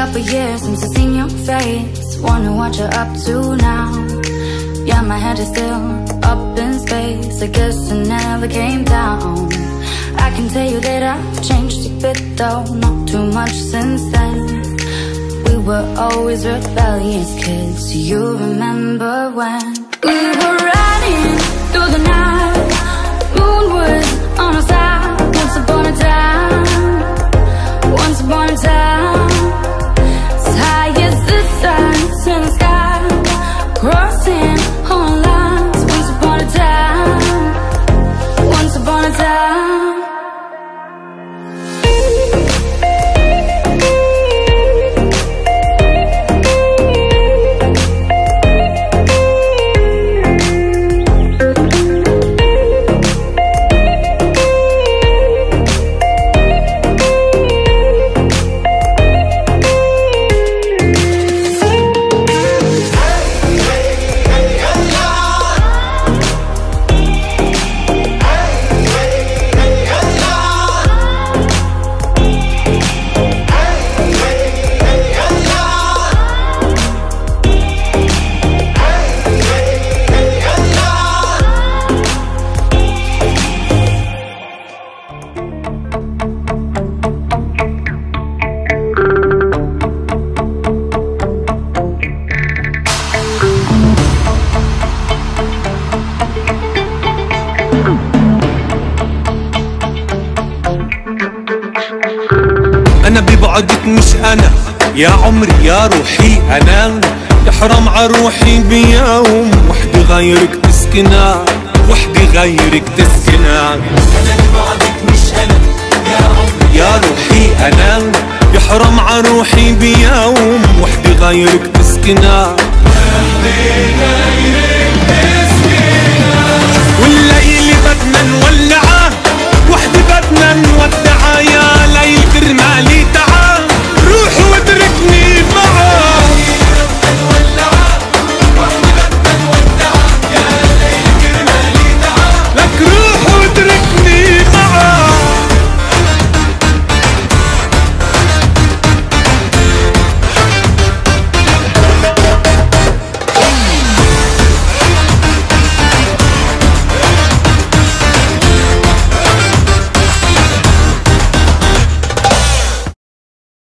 couple years since I've seen your face. Wonder what you're up to now. Yeah, my head is still up in space. I guess it never came down. I can tell you that I've changed a bit though, not too much since then. We were always rebellious kids. Do you remember when we were riding through the night? Moon was on our side. Once upon a time, once upon a time, as high as the sun's in the sky, crossing all lines. Once upon a time, once upon a time. أنا ببعدك مش أنا يا عمري يا روحي أنا، يحرم عروحي بيوم وحدي غيرك تسكنها، وحدي غيرك تسكنها. أنا ببعدك مش أنا يا عمري يا روحي أنا، يحرم عروحي بيوم وحدي غيرك تسكنها.